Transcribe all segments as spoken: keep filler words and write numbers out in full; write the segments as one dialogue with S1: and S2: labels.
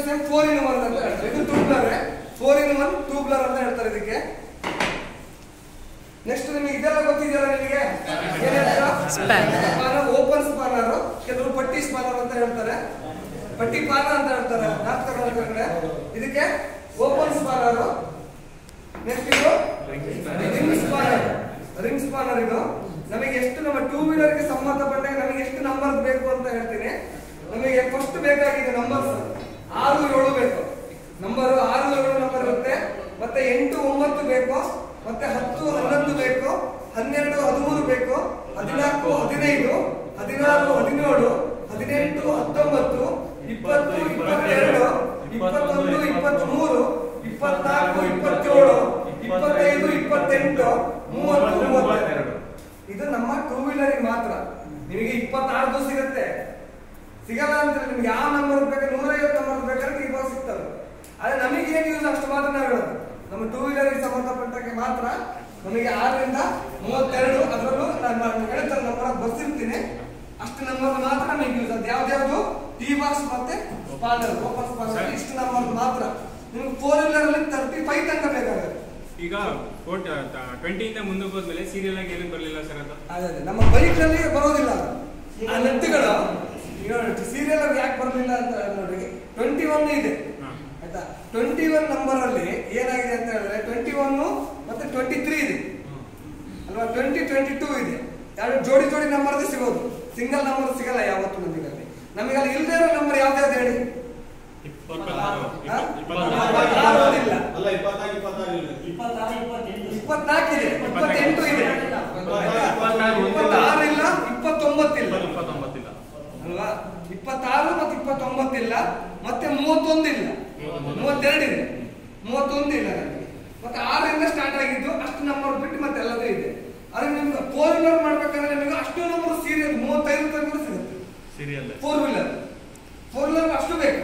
S1: Same four in one ಅಂತ ಹೇಳ್ತಾರೆ. ಇದು tubular, four in one tubular ಅಂತ ಹೇಳ್ತಾರೆ ಇದಕ್ಕೆ. ನೆಕ್ಸ್ಟ್ ನಿಮಗೆ ಇದೆಲ್ಲ ಗೊತ್ತಿದೆಯಲ್ಲ ನಿಮಗೆ, ಓಪನ್ ಸ್ಪಾನರ್, ಕೆಲವರು ಪಟ್ಟಿ ಸ್ಪಾನರ್ ಅಂತ ಹೇಳ್ತಾರೆ, ಪಟ್ಟಿ ಪಾನ ಅಂತ ಹೇಳ್ತಾರೆ ನಾರ್ತ್ ಕರ್ನಾಟಕ ಕಡೆ. ಇದಕ್ಕೆ ಓಪನ್ ಸ್ಪಾನರ್. ನೆಕ್ಸ್ಟ್ ಇದು ರಿಂಗ್ ಸ್ಪಾನರ್. ರಿಂಗ್ ಸ್ಪಾನರ್ ಇದು ನಮಗೆ ಎಷ್ಟು ನಮ್ಮ ಟೂ ವೀಲರ್ ಗೆ ಸಂಬಂಧಪಟ್ಟಾಗ ನಮಗೆ ಎಷ್ಟು ನಂಬರ್ ಬೇಕು ಅಂತ ಹೇಳ್ತೀನಿ. ನಮಗೆ ಫಸ್ಟ್ ಬೇಕಾಗಿದೆ ನಂಬರ್ಸ್ ಆರು ಏಳು ಬೇಕು. ನಂಬರ್ ಆರು ಏಳು ನಂಬರ್ ಇರುತ್ತೆ. ಮತ್ತೆ ಎಂಟು ಒಂಬತ್ತು ಬೇಕು, ಮತ್ತೆ ಹತ್ತು ಹನ್ನೊಂದು ಬೇಕು, ಹನ್ನೆರಡು ಹದಿಮೂರು ಬೇಕು, ಹದಿನಾಲ್ಕು ಹದಿನೈದು, ಹದಿನಾರು ಹದಿನೇಳು, ಹದಿನೆಂಟು ಹತ್ತೊಂಬತ್ತು, ಇಪ್ಪತ್ತು ಇಪ್ಪತ್ತೆರಡು, ಇಪ್ಪತ್ತೊಂದು ಇಪ್ಪತ್ಮೂರು, ಇಪ್ಪತ್ನಾಲ್ಕು ಇಪ್ಪತ್ತೇಳು, ಇಪ್ಪತ್ತೈದು ಇಪ್ಪತ್ತೆಂಟು, ಮೂವತ್ತು ಮೂವತ್ತೆರಡು. ಇದು ನಮ್ಮ ಟೂ ವೀಲರ್ ಮಾತ್ರ. ನಿಮಗೆ ಇಪ್ಪತ್ತಾರು ಸಿಗುತ್ತೆ, ಸಿಗಲ್ಲ ಅಂತ ನಿಮ್ಗೆ ಯಾವ ನಂಬರ್ ಬೇಕು, ನೂರೈವತ್ತು ನಂಬರ್ ಬೇಕಾದ್ರೆ ಇವಾಗ ಸಿಗ್ತವೆ. ಆದ್ರೆ ನಮಗೆ ಏನ್ ಯೂಸ್ ಅಷ್ಟು ಮಾತ್ರ ನಾವು ಹೇಳೋದು. ನಮ್ಮ ಟೂ ವೀಲರ್ ಸಂಬಂಧಪಟ್ಟಾಗೆ ಮಾತ್ರ ನಮಗೆ ಆರರಿಂದ ಮೂವತ್ತೆರಡು, ಅದರಲ್ಲೂ ನಾನು ಹೇಳ್ತಾರೆ ನಂಬರ್ ಬರ್ಸಿರ್ತೀನಿ, ಅಷ್ಟು ನಂಬರ್ ಮಾತ್ರ ನಮಗೆ ಯೂಸ್. ಅದು ಯಾವ್ದ್ಯಾವ್ದು ಟಿ ಬಾಕ್ಸ್ ಮತ್ತೆ ಸ್ಪಾನರ್, ಓಪನ್ ಸ್ಪಾನರ್, ಇಷ್ಟು ನಂಬರ್ ಮಾತ್ರ. ನಿಮ್ಗೆ ಫೋರ್ ವೀಲರ್ ಅಲ್ಲಿ ತರ್ಟಿ ಫೈವ್ ತನಕ ಬೇಕಾಗುತ್ತೆ.
S2: ಈಗ ಟ್ವೆಂಟಿ ಇಂದ ಮುಂದಕ್ಕೆ ಹೋದ್ಮೇಲೆ ಸೀರಿಯಲ್ ಆಗಿ ಏನು ಬರಲಿಲ್ಲ ಸರ್ ಅದು?
S1: ಅದೇ ನಮ್ಮ ಬೈಕ್ ನಲ್ಲಿ ಬರೋದಿಲ್ಲ ಆ ನಟ್ಟುಗಳು. ಈಗ ಸೀರಿಯಲ್ ಆಗಿ ಯಾಕೆ ಬರಲಿಲ್ಲ ಅಂತ ನೋಡಿ, ಟ್ವೆಂಟಿ ಒನ್ ಇದೆ ಆಯ್ತಾ. ಟ್ವೆಂಟಿ ಒನ್ ನಂಬರ್ ಅಲ್ಲಿ ಏನಾಗಿದೆ ಅಂತ ಹೇಳಿದ್ರೆ ಟ್ವೆಂಟಿ ಒನ್ ಮತ್ತೆ ಟ್ವೆಂಟಿ ತ್ರೀ ಇದೆ ಅಲ್ವಾ, ಟ್ವೆಂಟಿ ಟ್ವೆಂಟಿ ಟೂ ಇದೆ. ಎರಡು ಜೋಡಿ ಜೋಡಿ ನಂಬರ್ ಸಿಗೋದು, ಸಿಂಗಲ್ ನಂಬರ್ ಸಿಗಲ್ಲ ಯಾವತ್ತು ನಮಗೆ. ಅಲ್ಲಿ ನಮಗೆ ಅಲ್ಲಿ ಇಲ್ಲದೆ ಇರೋ ನಂಬರ್ ಯಾವ್ದಾವ್ದು ಹೇಳಿ? ಇಪ್ಪತ್ನಾಲ್ಕು ಇದೆ, ಇಪ್ಪತ್ತೆಂಟು ಇದೆ, ಇಪ್ಪತ್ತಾರು ಇಲ್ಲ, ಇಪ್ಪತ್ತೊಂಬತ್ತಿಲ್ಲ ಅಲ್ವಾ. ಇಪ್ಪತ್ತಾರು ಮತ್ತೆ ಇಪ್ಪತ್ತೊಂಬತ್ತಿಲ್ಲ, ಮತ್ತೆ ಮೂವತ್ತೊಂದು ಇಲ್ಲ, ಮೂವತ್ತೆರಡು ಇದೆ, ಮೂವತ್ತೊಂದು ಇಲ್ಲ ನನಗೆ. ಮತ್ತೆ ಆರರಿಂದ ಸ್ಟಾರ್ಟ್ ಆಗಿದ್ದು ಅಷ್ಟು ನಂಬರ್ ಬಿಟ್ಟು ಮತ್ತೆ ಎಲ್ಲದೂ ಇದೆ. ಆದ್ರೆ ನಿಮ್ಗೆ ಫೋರ್ ವೀಲರ್ ಮಾಡ್ಬೇಕಾದ್ರೆ ನಿಮಗೆ ಅಷ್ಟು ನಂಬರ್ ಸೀರಿಯಲ್ ಮೂವತ್ತೈದು ತನಕ ಸಿಗುತ್ತೆ. ಫೋರ್ ವೀಲರ್ ಫೋರ್ ವೀಲರ್ ಅಷ್ಟು ಬೇಕು.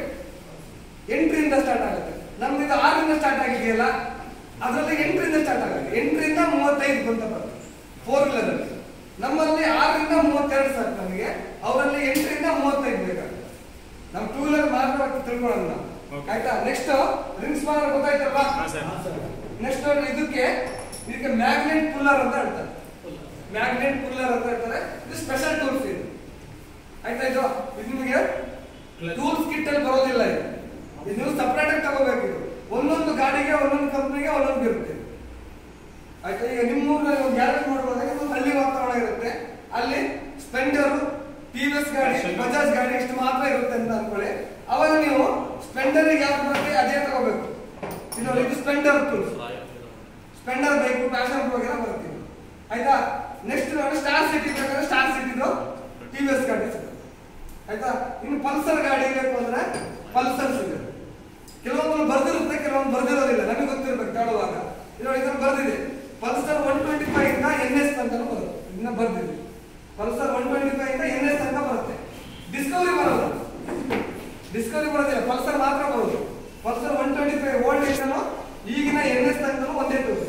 S1: ಎಂಟರಿಂದ ಸ್ಟಾರ್ಟ್ ಆಗುತ್ತೆ. ನಮ್ದು ಇದು ಆರರಿಂದ ಸ್ಟಾರ್ಟ್ ಆಗಿದೆಯಲ್ಲ, ಅದರಲ್ಲಿ ಎಂಟರಿಂದ ಸ್ಟಾರ್ಟ್ ಆಗುತ್ತೆ. ಎಂಟರಿಂದ ಮೂವತ್ತೈದು ಬಂತ ಬರುತ್ತೆ ಫೋರ್ ವೀಲರ್. ನಮ್ಮಲ್ಲಿ ಆರರಿಂದ ಮೂವತ್ತೆರಡು ಸಾಕು ನಮಗೆ, ಅವರಲ್ಲಿ ಎಂಟರಿಂದ ಮೂವತ್ತೈದು ಬೇಕಾಗುತ್ತೆ. ನಮ್ ಟೂ ವೀಲರ್ ಮಾತ್ರ ತಿಳ್ಕೊಳ್ಳೋಣ ನಾವು, ಆಯ್ತಾ. ನೆಕ್ಸ್ಟ್ ರಿಂಗ್ ಸ್ಪಾನರ್ ಗೊತ್ತಾಯ್ತಲ್ವಾ. ನೆಕ್ಸ್ಟ್ ಇದಕ್ಕೆ ಇದಕ್ಕೆ ಮ್ಯಾಗ್ನೆಟ್ ಪುಲ್ಲರ್ ಅಂತ ಹೇಳ್ತಾರೆ. ಮ್ಯಾಗ್ನೆಟ್ ಪುಲ್ಲರ್ ಅಂತ ಹೇಳ್ತಾರೆ. ಇದು ಸ್ಪೆಷಲ್ ಟೂಲ್ಸ್ ಇದು, ಆಯ್ತಾ. ಇದು ಇದು ನಿಮಗೆ ಟೂಲ್ಸ್ ಕಿಟ್ ಅಲ್ಲಿ ಬರೋದಿಲ್ಲ. ಇದು ಇದು ನೀವು ಸಪರೇಟ್ ಆಗಿ ತಗೋಬೇಕು. ಇದು ಒಂದೊಂದು ಗಾಡಿಗೆ ಒಂದೊಂದು ಕಂಪ್ನಿಗೆ ಒಂದೊಂದು ಇರುತ್ತೆ, ಆಯ್ತಾ. ಈಗ ನಿಮ್ಮೂರಲ್ಲಿ ಒಂದು ಗ್ಯಾರೇಜ್ ಮಾಡ್ಬೋದಾಗ ಒಂದು ಹಳ್ಳಿ ವಾತಾವರಣ ಇರುತ್ತೆ, ಅಲ್ಲಿ ಸ್ಪೆಂಡರ್, ಟಿವಿಎಸ್ ಗಾಡಿ, ಬಜಾಜ್ ಗಾಡಿ ಇಷ್ಟು ಮಾತ್ರ ಇರುತ್ತೆ ಅಂತ ಅನ್ಕೊಳ್ಳಿ. ಅವಾಗ ನೀವು ಸ್ಪೆಂಡರ್ ಯಾವ್ದು ಬರುತ್ತೆ ಅದೇ ತಗೋಬೇಕು. ಇದು ಇದು ಸ್ಪೆಂಡರ್ ಟೂಲ್ಸ್, ಸ್ಪೆಂಡರ್ ಬೇಕು, ಪ್ಯಾಷನ್ ಪ್ರೋ ಎಲ್ಲ ಬರ್ತೀವಿ, ಆಯ್ತಾ. ನೆಕ್ಸ್ಟ್ ನೋಡಿ ಸ್ಟಾರ್ ಸಿಟಿ ಬೇಕಾದ್ರೆ ಸ್ಟಾರ್ ಸಿಟಿದು ಟಿವಿಎಸ್ ಗಾಡಿ ಸಿಗುತ್ತೆ, ಆಯ್ತಾ. ಇನ್ನು ಪಲ್ಸರ್ ಗಾಡಿ ಬೇಕು ಅಂದ್ರೆ ಪಲ್ಸರ್ ಸಿಗುತ್ತೆ. ಕೆಲವೊಂದು ಬರ್ದಿರುತ್ತೆ, ಕೆಲವೊಂದು ಬರ್ದಿರೋದಿಲ್ಲ, ನಮಗೆ ಗೊತ್ತಿರ್ಬೇಕು ತಗೊಳ್ಳುವಾಗ. ಇದು ಇದನ್ನು ಬರ್ದಿದೆ ಪಲ್ಸರ್ ಒನ್ ಟ್ವೆಂಟಿ ಫೈವ್ ಇಂದ ಎನ್ ಎಸ್ ತನಕ ಬರುತ್ತೆ. ಇನ್ನ ಬರ್ದಿದೆ ಪಲ್ಸರ್ ಒನ್ ಟ್ವೆಂಟಿ ಫೈವ್ ಇಂದ ಎನ್ ಎಸ್ ತನಕ ಬರುತ್ತೆ. ಡಿಸ್ಕವರಿ ಬರೋದು, ಡಿಸ್ಕವರಿ ಬರೋದಿಲ್ಲ, ಪಲ್ಸರ್ ಮಾತ್ರ ಬರೋದು. Pulsar one twenty five old ಇಂದನು ಈಗಿನ ಎನ್ ಎಸ್ ತನಕ ಒಂದೇ ಟೂಲ್,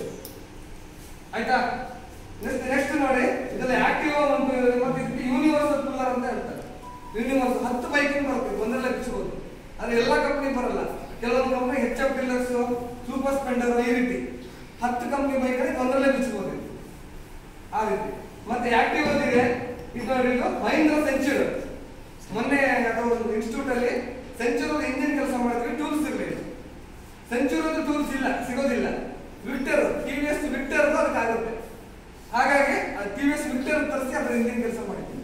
S1: ಆಯ್ತಾ. ನೆಕ್ಸ್ಟ್ ನೆಕ್ಸ್ಟ್ ನೋಡಿ ಇದರಲ್ಲಿ ಆಕ್ಟಿವ್ ಒಂದು ಮತ್ತೆ ಇದಕ್ಕೆ ಯೂನಿವರ್ಸಲ್ ಪುಲ್ಲರ್ ಅಂತ ಹೇಳ್ತಾರೆ. ಯೂನಿವರ್ಸಲ್ ಹತ್ತು ಬೈಕಿಂಗ್ ಬರುತ್ತೆ, ಒಂದರಲ್ಲೇ ಬಿಚ್ಚಬಹುದು. ಅದು ಎಲ್ಲ ಕಂಪನಿ ಬರಲ್ಲ, ಕೆಲವೊಂದು company H F Deluxe, Super Splendor ಈ ರೀತಿ ಹತ್ತು ಕಂಪನಿ ಬೈಕ್ ಅಲ್ಲಿ ಒಂದರಲ್ಲೇ ಬಿಚ್ಚಬಹುದು ಆ ರೀತಿ. ಮತ್ತೆ ಆಕ್ಟಿವ್ ಇದೆ ಇದು ನೋಡಿ, ಇದು ಮಹೀಂದ್ರ ಸೆಂಚುರಿ. ಮೊನ್ನೆ ಯಾವುದೋ ಒಂದು ಇನ್ಸ್ಟಿಟ್ಯೂಟ್ ಅಲ್ಲಿ ಸೆಂಚುರಿ ಇಂಜಿನ್ ಕೆಲಸ ಮಾಡಿದ್ವಿ, ಟೂಲ್ಸ್ ಇರಲಿಲ್ಲ. ಸೆಂಚುರಿ ಟೂಲ್ಸ್ ಇಲ್ಲ, ಸಿಗೋದಿಲ್ಲ. ವಿಕ್ಟರ್ ಟಿವಿಎಸ್ ವಿಕ್ಟರ್ ಅದಕ್ಕಾಗುತ್ತೆ. ಹಾಗಾಗಿ ಟಿವಿಎಸ್ ವಿಕ್ಟರ್ ತರಿಸಿ ಅದ್ರ ಇಂಜಿನ್ ಕೆಲಸ ಮಾಡಿದ್ವಿ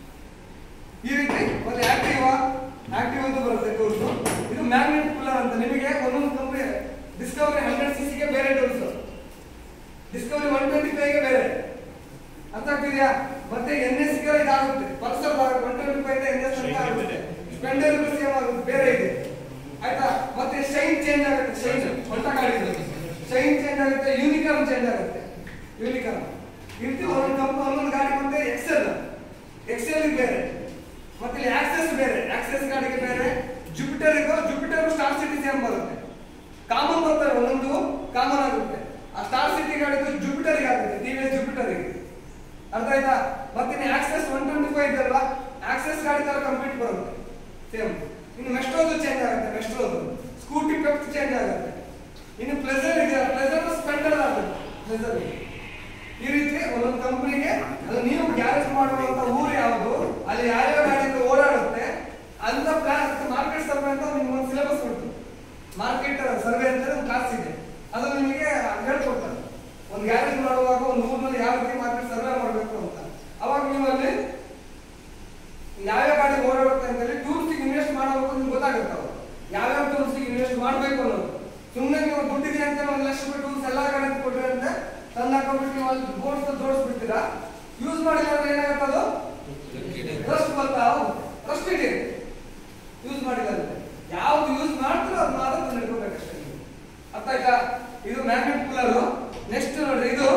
S1: ಈ ರೀತಿ. ಮತ್ತೆ ಆಕ್ಟಿವಾ ಆಕ್ಟಿವ್ ಅಂತ ಬರುತ್ತೆ ಟೂಲ್ಸ್. ಇದು ಮ್ಯಾಗ್ನೆಟ್ ಪುಲ್ಲರ್ ಅಂತ. ನಿಮಗೆ ಒಂದೊಂದು ಕಂಪನಿ ಡಿಸ್ಕವರಿ ಹಂಡ್ರೆಡ್ ಸಿ ಸಿಗೆ ಬೇರೆ tools, Discovery one twenty five ಗೆ ಬೇರೆ, ಅರ್ಥ ಆಗ್ತಿದೆಯಾ. ಮತ್ತೆ ಎನ್ ಎಸ್ ಗೆ ಇದಾಗುತ್ತೆ, Pulsar one twenty five N S ಅಂತ ಆಗುತ್ತೆ. ಸ್ಪೆಂಡರ್ ಸೇಮ್ ಆಗುತ್ತೆ, ಬೇರೆ ಇದೆ, ಆಯ್ತಾ. ಮತ್ತೆ ಶೈನ್ ಚೇಂಜ್ ಆಗುತ್ತೆ, ಶೈನ್ ಹೊಂಟ ಗಾಡಿ ಶೈನ್ ಚೇಂಜ್ ಆಗುತ್ತೆ, ಯೂನಿಕಾರ್ನ್ ಚೇಂಜ್ ಆಗುತ್ತೆ. ಯೂನಿಕಾರ್ನ್ ಈ ರೀತಿ ಒಂದೊಂದು ಕಂಪನಿ ಒಂದೊಂದು ಗಾಡಿ. ಮತ್ತೆ ಎಕ್ಸೆಲ್ ಎಕ್ಸೆಲ್ ಬೇರೆ, ಮತ್ತೆ ಇಲ್ಲಿ ಆಕ್ಸೆಸ್ ಬೇರೆ, ಆಕ್ಸೆಸ್ ಗಾಡಿಗೆ ಬೇರೆ. ಜುಪಿಟರ್ ಇಗೋ ಜುಪಿಟರ್ ಸ್ಟಾರ್ ಸಿಟಿ ಸೇಮ್ ಬರುತ್ತೆ, ಕಾಮನ್ ಬರ್ತವೆ, ಒಂದೊಂದು ಕಾಮನ್ ಆಗುತ್ತೆ. ಆ ಸ್ಟಾರ್ ಸಿಟಿ ಗಾಡಿಗೂ ಜುಪಿಟರ್ ಆಗುತ್ತೆ, ಟಿವಿಎಸ್ ಜುಪಿಟರ್ ಗೆ, ಅರ್ಥ ಆಯ್ತಾ. ಮತ್ತೆ ಆಕ್ಸೆಸ್ ಒನ್ ಟ್ವೆಂಟಿ ಫೈವ್ ಇದೆಲ್ಲ ಆಕ್ಸೆಸ್ ಗಾಡಿ ತರ ಕಂಪ್ಲೀಟ್ ಬರುತ್ತೆ ಸೇಮ್. ಇನ್ನು ಮೆಸ್ಟ್ರೋದು ಚೇಂಜ್ ಆಗುತ್ತೆ, ಮೆಸ್ಟ್ರೋದು ಸ್ಕೂಟಿ ಪೆಪ್ಟ್ ಚೇಂಜ್ ಆಗುತ್ತೆ. ಇನ್ನು ಪ್ಲೆಸರ್ ಇದೆ, ಪ್ಲೆಸರ್ ಸ್ಪೆಂಡರ್ ಆಗುತ್ತೆ. ಪ್ಲೆಸರ್ ಈ ರೀತಿ ಒಂದೊಂದು ಕಂಪನಿಗೆ ಅದು ನೀವು ಗ್ಯಾರೇಜ್ ಮಾಡುವಂತ ಊರು ಯಾವುದು, ಅಲ್ಲಿ ಯಾವ್ಯಾವ ಗಾಡಿಯಿಂದ ಓಡಾಡುತ್ತೆ ಅಂತ ಪ್ಲಾನ್. ಮಾರ್ಕೆಟ್ ಸರ್ವೆ ಅಂತ ನಿಮ್ಗೆ ಒಂದು ಸಿಲೆಬಸ್ ಕೊಡ್ತೀವಿ. ಮಾರ್ಕೆಟ್ ಸರ್ವೆ ಅಂತ ಒಂದು ಕ್ಲಾಸ್ ಇದೆ, ಅದು ನಿಮಗೆ ಹೇಳ್ಕೊಡ್ತಾರೆ. ಒಂದು ಗ್ಯಾರೇಜ್ ಮಾಡುವಾಗ ಒಂದು ಊರಿನಲ್ಲಿ ಯಾವ ರೀತಿ ಮಾರ್ಕೆಟ್ ಸರ್ವೆ ಮಾಡಬೇಕು ಅಂತ. ಅವಾಗ ನೀವು ಅಲ್ಲಿ ಯಾವ್ಯಾವ ಗಾಡಿ ಓಡಾಡುತ್ತೆ ಅಂತ ಹೇಳಿ ಟೂರಿಸ್ಟಿಗೆ ಇನ್ವೆಸ್ಟ್ ಮಾಡಬೇಕು ನಿಮ್ಗೆ ಗೊತ್ತಾಗುತ್ತೆ. ಅವಾಗ ಯಾವ್ಯಾವ ಟೂರಿಸ್ಟಿಗೆ ಇನ್ವೆಸ್ಟ್ ಮಾಡಬೇಕು ಅನ್ನೋದು. ಸುಮ್ಮನೆ ನೀವು ದುಡ್ಡಿದೆ ಅಂತ ಒಂದು ಲಕ್ಷ ರೂಪಾಯಿ ಟೂರ್ಸ್ ಎಲ್ಲಾ ಗಾಡಿ ಕೊಟ್ರೆ ಅಂತ ತಂದು ಹಾಕೊಂಡ್ಬಿಟ್ಟು ನೀವು ಅಲ್ಲಿ ಬೋರ್ಡ್ಸ್ ಜೋಡಿಸ್ಬಿಡ್ತೀರಾ. ಯೂಸ್ ಮಾಡಿಲ್ಲ ಅಂದ್ರೆ ಏನಾಗುತ್ತೆ, ಅದು ರಸ್ಟ್ ಬರ್ತಾ ರಸ್ಟ್ ಇದೆ. ಯೂಸ್ ಮಾಡಿಲ್ಲ ಅಂದ್ರೆ ಯಾವ್ದು ಯೂಸ್ ಮಾಡ್ತೀರೋ ಅದು ಮಾತ್ರ ತಂದು ಇಟ್ಕೋಬೇಕಷ್ಟೇ. ಅರ್ಥ ಆಯ್ತಾ? ಇದು ಮ್ಯಾಗ್ನೆಟ್ ಕೂಲರ್. ನೆಕ್ಸ್ಟ್ ನೋಡ್ರಿ, ಇದು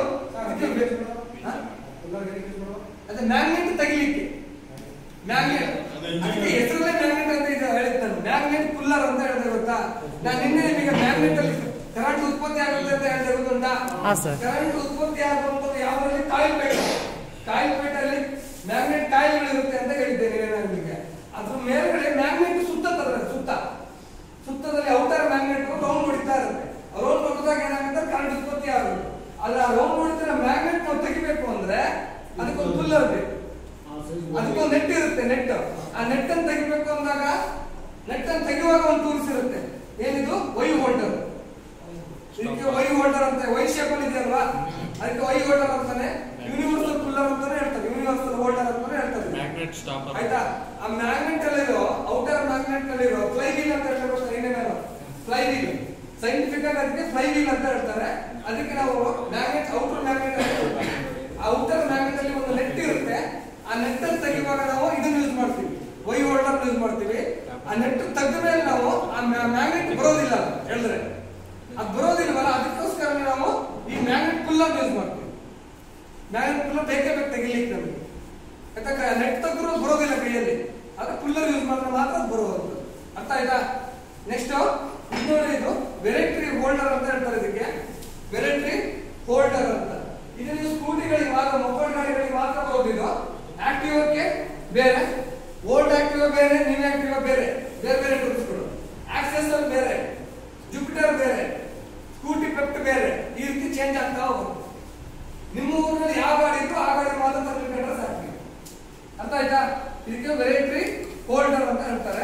S1: ಅದೇ ಮ್ಯಾಗ್ನೆಟ್ ತೆಗಿಲಿಕ್ಕೆ ಮ್ಯಾಗ್ನೆಟ್, ಅದಕ್ಕೆ ಹೆಸರಲ್ಲೇ ಮ್ಯಾಗ್ನೆಟ್ ಅಂತ ಇದು ಹೇಳಿದ್ ನಾನು. ಮ್ಯಾಗ್ನೆಟ್ ಕೂಲರ್ ಅಂತ ಹೇಳಿದೆ ಗೊತ್ತಾ? ನಾನು ನಿನ್ನೆ ನಿಮಗೆ ಮ್ಯಾಗ್ನೆಟ್ ಅಲ್ಲಿ ಕರೆಂಟ್ ಉತ್ಪತ್ತಿ ಆಗುತ್ತೆ ಅಂತ ಹೇಳಿದೆ ಗೊತ್ತುಂಟಾ? ಕರೆಂಟ್ ಉತ್ಪತ್ತಿ ಆಗುವಂತದ್ದು ಯಾವ್ದ್ರಲ್ಲಿ? Coil plate. ಕಾಯಿಲ್ ಪೇಟ್ ಅಲ್ಲಿ ಮ್ಯಾಗ್ನೆಟ್ ಕಾಯಿಲ್ಗಳಿರುತ್ತೆ ಅಂತ ಹೇಳಿದ್ದೇನೆ ನಾನು ನಿಮಗೆ. ಅದ್ರ ಮೇಲ್ಗಡೆ ಮ್ಯಾಗ್ನೆಟ್ ಸುತ್ತದ ಸುತ್ತ ಸುತ್ತದಲ್ಲಿ ಔಟರ್ ಮ್ಯಾಗ್ನೆಟ್ ರೌಂಡ್ ಹೊಡಿತಾ ಇರುತ್ತೆ. ರೌಂಡ್ ಹೊಡೆದಾಗ ಏನಾಗುತ್ತೆ, ಕರೆಂಟ್ ಉತ್ಪತ್ತಿ ಆಗುತ್ತೆ. ಅಲ್ಲ ರೌಂಡ್ ಹೊಡಿತಿರೋ ಮ್ಯಾಗ್ನೆಟ್ ನಾವು ತೆಗಿಬೇಕು ಅಂದ್ರೆ ಅದಕ್ಕೊಂದು ಕೂಲರ್ ಬೇಕು, ಅದಕ್ಕೊಂದು ನೆಟ್ ಇರುತ್ತೆ. ನೆಟ್ ಆ ನೆಟ್ ಅನ್ನು ತೆಗಿಬೇಕು ಅಂದಾಗ ನೆಟ್ ಅನ್ನು ತೆಗೆಯುವಾಗ ಒಂದು ಟೂಲ್ಸ್ ಇರುತ್ತೆ. ಏನಿದು? Y holder. ಇದಕ್ಕೆ ವೈ ಹೋಲ್ಡರ್ ಅಂತ, ವೈ ಶೇಪ್ ಅಲ್ಲಿ ಇದೆಯಲ್ವಾ, ಅದಕ್ಕೆ ವೈ ಹೋಲ್ಡರ್ ಅಂತಾನೆ. ಯೂನಿವರ್ಸಲ್ ಕೂಲರ್ ಅಂತಾನೆ ಹೇಳ್ತಾರೆ, ಯೂನಿವರ್ಸಲ್ ಹೋಲ್ಡರ್ ಅಂತಾನೆ ಹೇಳ್ತಾರೆ. ಆಯ್ತಾ? ಆ ಮ್ಯಾಗ್ನೆಟ್ ಅಲ್ಲಿರೋ ಔಟರ್ ಮ್ಯಾಗ್ನೆಟ್ ನಲ್ಲಿರೋ ಫ್ಲೈ ವೀಲ್ ಅಂತ ಹೇಳ್ತಾರೆ. ಏನೇನೋ ಫ್ಲೈ ವೀಲ್, ಸೈಂಟಿಫಿಕ್ ಆಗಿ ಅದಕ್ಕೆ ಫ್ಲೈ ವೀಲ್ ಅಂತ ಹೇಳ್ತಾರೆ. ಅದಕ್ಕೆ ನಾವು ಮ್ಯಾಗ್ನೆಟ್ ಔಟರ್ ಮ್ಯಾಗ್ನೆಟ್ ಆ ಔಟರ್ ಮ್ಯಾಗ್ನೆಟ್ ಅಲ್ಲಿ ಒಂದು ನೆಟ್ ಇರುತ್ತೆ. ಆ ನೆಟ್ ಅನ್ನು ತೆಗೆಯುವಾಗ ನಾವು ಇದನ್ನ ಯೂಸ್ ಮಾಡ್ತೀವಿ, ವೈ ಹೋಲ್ಡರ್ ಯೂಸ್ ಮಾಡ್ತೀವಿ. ಆ ನೆಟ್ ತೆಗೆದ ಮೇಲೆ ನಾವು ಆ ಮ್ಯಾಗ್ನೆಟ್ ಬರೋದಿಲ್ಲ ಹೇಳಿದ್ರೆ, ಅದು ಬರೋದಿಲ್ವಲ್ಲ, ಅದಕ್ಕೋಸ್ಕರ ನಾವು ಈ ಮ್ಯಾಗ್ನೆಟ್ ಕೂಲರ್ ಯೂಸ್ ಮಾಡ್ತೀವಿ. ಮ್ಯಾಗ್ನೆಟ್ ಕೂಲರ್ ಬೇಕೇ ಬೇಕು ತೆಗಿಲಿಕ್ಕೆ ನಮಗೆ. ಯಾಕಂದ್ರೆ ನೆಟ್ ತೆಗೆದ್ರು ಬರೋದಿಲ್ಲ ಕೈಯಲ್ಲಿ, ಅದು ಕೂಲರ್ ಯೂಸ್ ಮಾಡಿದ್ರೆ ಮಾತ್ರ ಬರೋದು. ಅರ್ಥ ಆಯ್ತಾ? ನೆಕ್ಸ್ಟ್ ಇನ್ನೊಂದು ಇದು ವೆರೈಟ್ರಿ ಹೋಲ್ಡರ್ ಅಂತ ಹೇಳ್ತಾರೆ. ಇದಕ್ಕೆ ವೆರೈಟ್ರಿ ಹೋಲ್ಡರ್ ಅಂತ. ಇದು ನೀವು ಸ್ಕೂಟಿಗಳಿಗೆ ಮಾತ್ರ, ಮೊಬೈಲ್ ಗಾಡಿಗಳಿಗೆ ಮಾತ್ರ ಬರೋದಿದ್ದು. ಆಕ್ಟಿವಾಕ್ಕೆ ಬೇರೆ, ಓಲ್ಡ್ ಆಕ್ಟಿವಾ ಬೇರೆ, ನ್ಯೂ ಆಕ್ಟಿವಾ ಬೇರೆ, ಬೇರೆ ಬೇರೆ ಟೂಲ್ಸ್ಗಳು. ಆಕ್ಸೆಸ್ ಅಲ್ಲಿ ಬೇರೆ, ಜುಪಿಟರ್ ಬೇರೆ, ಸ್ಕೂಟಿ ಪೆಪ್ಟ್ ಬೇರೆ, ಈ ರೀತಿ ಚೇಂಜ್ ಆಗ್ತಾ ಹೋಗುತ್ತೆ. ನಿಮ್ಮ ಊರಿನಲ್ಲಿ ಯಾವ ಗಾಡಿ ಇತ್ತು ಆ ಗಾಡಿ ಮಾತ್ರ ತಂದುಕೊಂಡ್ರೆ ಸಾಕು. ಅರ್ಥ ಆಯ್ತಾ? ಇದಕ್ಕೆ ವೆರೈಟ್ರಿ ಹೋಲ್ಡರ್ ಅಂತ ಹೇಳ್ತಾರೆ.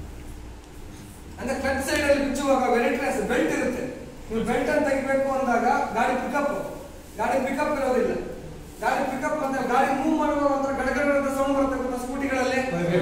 S1: ಅಂದ್ರೆ ಕ್ಲಚ್ ಸೈಡ್ ಅಲ್ಲಿ ಬಿಚ್ಚುವಾಗ ವೆರೈಟ್ರಿ ಬೆಲ್ಟ್ ಇರುತ್ತೆ. ನೀವು ಬೆಲ್ಟ್ ಅನ್ನು ತೆಗಿಬೇಕು ಅಂದಾಗ ಗಾಡಿ ಪಿಕಪ್ ಗಾಡಿ ಪಿಕಪ್ ಇರೋದಿಲ್ಲ. ಗಾಡಿ ಪಿಕಪ್ ಅಂತ ಗಾಡಿ ಮೂವ್ ಮಾಡುವಾಗ ಒಂಥರ ಗಡಗಡ ಅಂತ ಸೌಂಡ್ ಬರುತ್ತೆ ಗೊತ್ತಾ ಸ್ಕೂಟಿಗಳಲ್ಲಿ.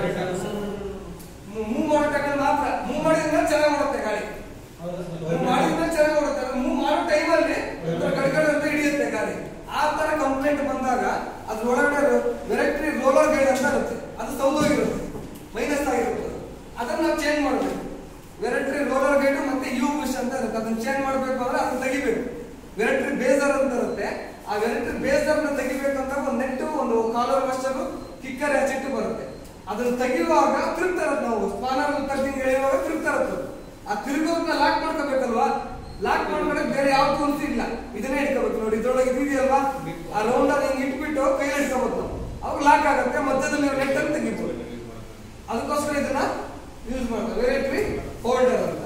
S1: ಮೂವ್ ಮಾಡೋ ಟೈಮಲ್ಲಿ ಮಾತ್ರ, ಮೂವ್ ಮಾಡಿದ್ರೆ ಚೆನ್ನಾಗಿ ಮಾಡುತ್ತೆ ಗಾಡಿ, ಮಾಡಿದ್ರೆ ಚೆನ್ನಾಗಿ ಮಾಡುತ್ತೆ. ಮೂವ್ ಮಾಡೋ ಟೈಮಲ್ಲಿ ಗಡಗಡ ಅಂತ ಹಿಡಿಯುತ್ತೆ ಗಾಡಿ. ಆ ತರ ಕಂಪ್ಲೇಂಟ್ ಬಂದಾಗ ಅದ್ರ ಒಳಗಡೆ ವೆರೈಟ್ರಿ ರೋಲರ್ ಗೈಡ್ ಅಂತ ಇರುತ್ತೆ, ಅದು ಸೌದೋಗಿರುತ್ತೆ, ಮೈನಸ್ ಆಗಿರುತ್ತೆ. ಅದನ್ನ ನಾವು ಚೇಂಜ್ ಮಾಡಬೇಕು. ವೆರೈಟ್ರಿ ರೋಲರ್ ಗೈಡ್ ಮತ್ತೆ ಯು ಬುಷ್ ಅಂತ ಇರುತ್ತೆ, ಅದನ್ನ ಚೇಂಜ್ ಮಾಡಬೇಕು ಅಂದ್ರೆ ಅದನ್ನ ತೆಗಿಬೇಕು. ವೆರೈಟ್ರಿ ಬೇಸರ್ ಅಂತ ಇರುತ್ತೆ, ಆ ವೆರೈಟ್ರಿ ಬೇಸರ್ ನ ತೆಗಿಬೇಕು ಅಂತ ಒಂದು ನೆಟ್, ಒಂದು ಕಾಲರ್ ಮಸ್ಟರ್, ಕಿಕ್ಕರ್ ಹ್ಯಾಚೆಟ್ ಬರುತ್ತೆ. ಅದನ್ನ ತೆಗೆಯುವಾಗ ತಿರುಗ್ತಾ ಇರುತ್ತೆ. ನಾವು ಸ್ಪಾನರ್ ತೆಗೆದು ಎಳೆಯುವಾಗ ತಿರುಗ್ತಾ ಇರುತ್ತೆ. ಆ ತಿರುಗೋದನ್ನ ಲಾಕ್ ಮಾಡ್ಕೋಬೇಕಲ್ವಾ. ಲಾಕ್ ಮಾಡ್ಕೊಂಡ್ರೆ ಬೇರೆ ಯಾವ ಟೂಲ್ಸ್ ಇಲ್ಲ, ಇದನ್ನೇ ಇಟ್ಕೋಬೇಕು. ನೋಡಿ ಇದ್ರೊಳಗೆ ಇದೆಯಲ್ವಾ, ಆ ರೌಂಡ್ ಅಲ್ಲಿ ಹಿಂಗೆ ಇಟ್ಬಿಟ್ಟು ಕೈ ಇಟ್ಕೋಬೇಕು. ಅವಾಗ ಲಾಕ್ ಆಗುತ್ತೆ, ಮಧ್ಯದಲ್ಲಿ ನೆಟ್ ಅನ್ನು ತೆಗಿಬೇಕು. ಅದಕ್ಕೋಸ್ಕರ ಇದನ್ನ ಯೂಸ್ ಮಾಡ್ತಾರೆ, ವೆರೈಟ್ರಿ ಹೋಲ್ಡರ್ ಅಂತ.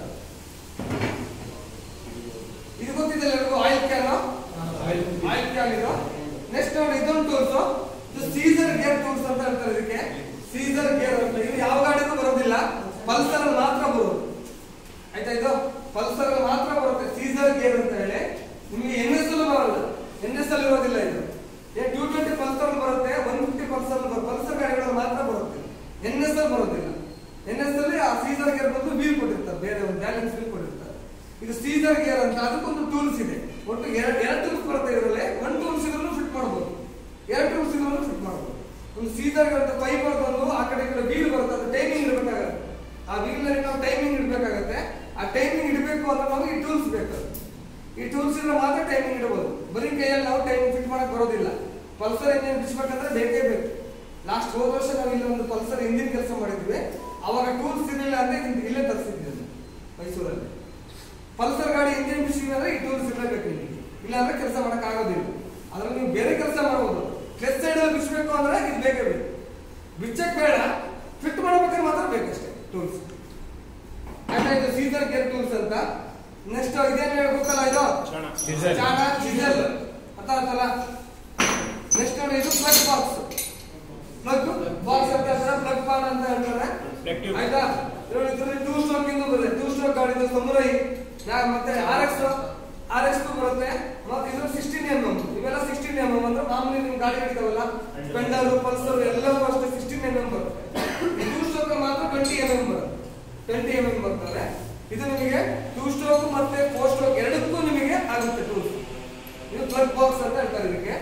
S1: ಇದು ಗೊತ್ತಿದೆ ಎಲ್ಲರಿಗೂ, ಆಯಿಲ್ ಕ್ಯಾನ್. ಆಯಿಲ್ ಕ್ಯಾನ್ ಇದು. ನೆಕ್ಸ್ಟ್ ನೋಡಿ ಇದೊಂದು ಟೂಲ್ಸ್, ಇದು ಸೀಸರ್ ಗೇರ್ ಟೂಲ್ಸ್ ಅಂತ ಹೇಳ್ತಾರೆ. ಇದಕ್ಕೆ ಸೀಸರ್ ಗೇರ್ ಅಂತ. ಇದು ಯಾವ ಗಾಡಿಗೂ ಬರೋದಿಲ್ಲ, ಪಲ್ಸರ್ ಅಲ್ಲಿ ಮಾತ್ರ ಬರೋದು. ಆಯ್ತಾ? ಇದು ಪಲ್ಸರ್ ಅಲ್ಲಿ ಮಾತ್ರ ಬರುತ್ತೆ ಸೀಸರ್ ಗೇರ್ ಅಂತ ಹೇಳಿ. ನಿಮಗೆ ಎನ್ ಎಸ್ ಅಲ್ಲೂ ಬರಲ್ಲ, ಎನ್ ಎಸ್ ಅಲ್ಲಿ ಇರೋದಿಲ್ಲ ಇದು. ಟೂ ಟ್ವೆಂಟಿ ಪಲ್ಸರ್ ಬರುತ್ತೆ, ಒನ್ ಫಿಫ್ಟಿ ಪಲ್ಸರ್ ಪಲ್ಸರ್ ಗಾಡಿಗಳು ಮಾತ್ರ ಬರುತ್ತೆ, ಎನ್ ಎಸ್ ಅಲ್ಲಿ ಬರೋದಿಲ್ಲ. ಎನ್ ಎಸ್ ಅಲ್ಲಿ ಆ ಸೀಸರ್ ಗೇರ್ ಬಂದು ವೀಲ್ ಕೊಟ್ಟಿರ್ತಾರೆ, ಬೇರೆ ಒಂದು ಬ್ಯಾಲೆನ್ಸ್ ವೀಲ್ ಕೊಟ್ಟಿರ್ತಾರೆ. ಇದು ಸೀಸರ್ ಗೇರ್ ಅಂತ, ಅದಕ್ಕೊಂದು ಟೂಲ್ಸ್ ಇದೆ. ಒಟ್ಟು ಎರಡು ಎರಡು ಟೂಲ್ಸ್ ಬರುತ್ತೆ ಇದರಲ್ಲಿ. ಒನ್ ಟೂಲ್ಸ್ ಇದ್ರೂ ಫಿಟ್ ಮಾಡಬಹುದು, ಎರಡು ಟೂಲ್ಸ್ ಇದ್ರೂ ಫಿಟ್ ಮಾಡಬಹುದು. ಒಂದು ಸೀಸರ್ ಗೇರ್ ಅಂತ ಫೈಬರ್ ಬಂದು ಆ ಕಡೆ ಕಡೆ ವೀಲ್ ಬರುತ್ತೆ, ಅದು ಟೈಮಿಂಗ್ ಇಡಬೇಕಾಗುತ್ತೆ. ಆ ವೀಲ್ ನಲ್ಲಿ ನಾವು ಟೈಮಿಂಗ್ ಇಡಬೇಕಾಗುತ್ತೆ. ಆ ಟೈಮಿಂಗ್ ಇಡಬೇಕು ಅಂದ್ರೆ ನಮಗೆ ಈ ಟೂಲ್ಸ್ ಬೇಕು. ಈ ಟೂಲ್ಸ್ ಇದ್ರೆ ಮಾತ್ರ ಟೈಮಿಂಗ್ ಇಡಬಹುದು. ಬರೀ ಕೈಯಲ್ಲಿ ನಾವು ಟೈಮಿಂಗ್ ಫಿಟ್ ಮಾಡಕ್ ಬರೋದಿಲ್ಲ. ಪಲ್ಸರ್ ಇಂಜಿನ್ ಬಿಡಿಸ್ಬೇಕಂದ್ರೆ ಬೇಕೇ ಬೇಕು. ಲಾಸ್ಟ್ ಹೋದ ವರ್ಷ ನಾವು ಇಲ್ಲಿ ಒಂದು ಪಲ್ಸರ್ ಇಂಜಿನ್ ಕೆಲಸ ಮಾಡಿದ್ವಿ, ಅವಾಗ ಟೂಲ್ಸ್ ಇರಲಿಲ್ಲ ಅಂದ್ರೆ ಇಲ್ಲೇ ತರಿಸಿದ್ವಿ ಮೈಸೂರಲ್ಲಿ. ಪಲ್ಸರ್ ಗಾಡಿ ಇಂಜಿನ್ ಬಿಡಿಸಿದ್ರೆ ಈ ಟೂಲ್ಸ್ ಇರಲೇಬೇಕು ನಿಮಗೆ, ಇಲ್ಲ ಅಂದ್ರೆ ಕೆಲಸ ಮಾಡಕ್ ಆಗೋದಿಲ್ಲ. ಅದ್ರಲ್ಲಿ ನೀವು ಬೇರೆ ಕೆಲಸ ಮಾಡಬಹುದು. ಕ್ಲಚ್ ಸೈಡ್ ಅಲ್ಲಿ ಬಿಡಿಸ್ಬೇಕು ಅಂದ್ರೆ ಇದು ಬೇಕೇ ಬೇಕು. ಬಿಚ್ಚಕ್ ಬೇಡ, ಫಿಟ್ ಮಾಡಬೇಕಾದ್ರೆ ಮಾತ್ರ ಬೇಕಷ್ಟೇ ಟೂಲ್ಸ್. ಸೀಸರ್ ಗೇರ್ ಟೂಲ್ಸ್ ಅಂತ. ನೆಕ್ಸ್ಟ್ ಇದೇನು ಹೇಳ್ಬೇಕಲ್ಲ, ಇದು ಚಾಣ ಡೀಸೆಲ್ ಅರ್ಥ ಆಯ್ತಲ್ಲ. ನೆಕ್ಸ್ಟ್ ನೋಡಿ ಇದು ಪ್ಲಗ್ ಬಾಕ್ಸ್. ಪ್ಲಗ್ ಬಾಕ್ಸ್ ಅಂತ ಹೇಳ್ತಾರೆ, ಪ್ಲಗ್ ಪಾನ್ ಅಂತ ಹೇಳ್ತಾರೆ ಆಯ್ತಾ. ಇದ್ರಲ್ಲಿ ಟೂ ಸ್ಟ್ರೋಕ್ ಇಂದು ಬರುತ್ತೆ, ಟೂ ಸ್ಟ್ರೋಕ್ ಗಾಡಿದು ಸಮುರೈ ಮತ್ತೆ ಆರ್ ಎಕ್ಸ್ ಆರ್ ಎಕ್ಸ್ ಬರುತ್ತೆ. ಮತ್ತೆ ಇದು ಸಿಕ್ಸ್ಟೀನ್ ಎಂ ಎಂ, ಇವೆಲ್ಲ ಸಿಕ್ಸ್ಟೀನ್ ಎಂ ಎಂ ಅಂದ್ರೆ ಮಾಮೂಲಿ ನಿಮ್ ಗಾಡಿ ಹಿಡಿತಾವಲ್ಲ ಸ್ಪೆಂಡರ್ ಪಲ್ಸರ್ ಎಲ್ಲವೂ ಅಷ್ಟೇ ಸಿಕ್ಸ್ಟೀನ್ ಎಂ ಎಂ ಬರುತ್ತೆ. ಟೂ ಸ್ಟ್ರೋಕ್ ಮಾತ್ರ ಟ್ವೆಂಟಿ ಎಂ ಎಂ ಬರುತ್ತೆ, ಟ್ವೆಂಟಿ ಎಂ ಎಂ ಬರ್ತದೆ. ಇದು ನಿಮಗೆ ಟೂ ಸ್ಟ್ರೋಕ್ ಮತ್ತೆ ಫೋರ್ ಸ್ಟ್ರೋಕ್ ಎರಡಕ್ಕೂ ನಿಮಗೆ ಆಗುತ್ತೆ ಟೂಲ್ಸ್. ಇದು ಪ್ಲಗ್ ಬಾಕ್ಸ್ ಅಂತ ಹೇಳ್ತಾರೆ ಇದಕ್ಕೆ.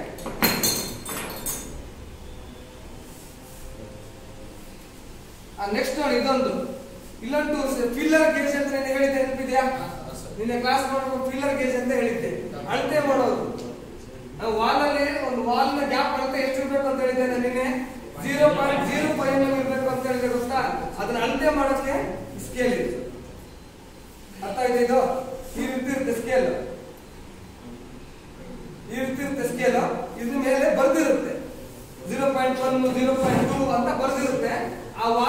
S1: ನೆಕ್ಸ್ಟ್ ನೋಡಿ ಇದೊಂದು ಇಲ್ಲೊಂದು ಫಿಲ್ಲರ್ ಗೇಜ್ ಅಂತ ನಾನು ಹೇಳಿದ್ದೆ, ನೆನಪಿದ್ಯಾ? ನಿನ್ನೆ ಕ್ಲಾಸ್ ಮಾಡುವಾಗ ಫಿಲ್ಲರ್ ಗೇಜ್ ಅಂತ ಹೇಳಿದ್ದೆ, ಅಳತೆ ಮಾಡೋದು. ನಾವು ವಾಲ್ ಅಲ್ಲಿ ಒಂದು ವಾಲ್ ನ ಗ್ಯಾಪ್ ಅಳತೆ ಎಷ್ಟು ಇರಬೇಕು ಅಂತ ಹೇಳಿದ್ದೆ ನಾನು ನಿನ್ನೆ, zero point zero five M ಇರಬೇಕು ಅಂತ ಹೇಳಿದೆ ಗೊತ್ತಾ? ಅದನ್ನ ಅಳತೆ ಮಾಡೋಕೆ ಸ್ಕೇಲ್ ಇದೆ, ಅರ್ಥ ಇದೆ? ಇದು ಈ ರೀತಿ ಇರುತ್ತೆ ಸ್ಕೇಲ್, ಈ ರೀತಿ ಇರುತ್ತೆ ಸ್ಕೇಲ್. ಇದ್ರ ಮೇಲೆ ಬರ್ದಿರುತ್ತೆ zero point one zero point two ಅಂತ ಬರ್ದಿರುತ್ತೆ. ಆ ವಾಲ್